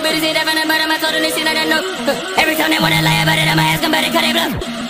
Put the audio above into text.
good to see that from the bottom. I told them this shit I don't know. Every time they wanna lie about it, I'ma ask them about it, 'cause they bluff.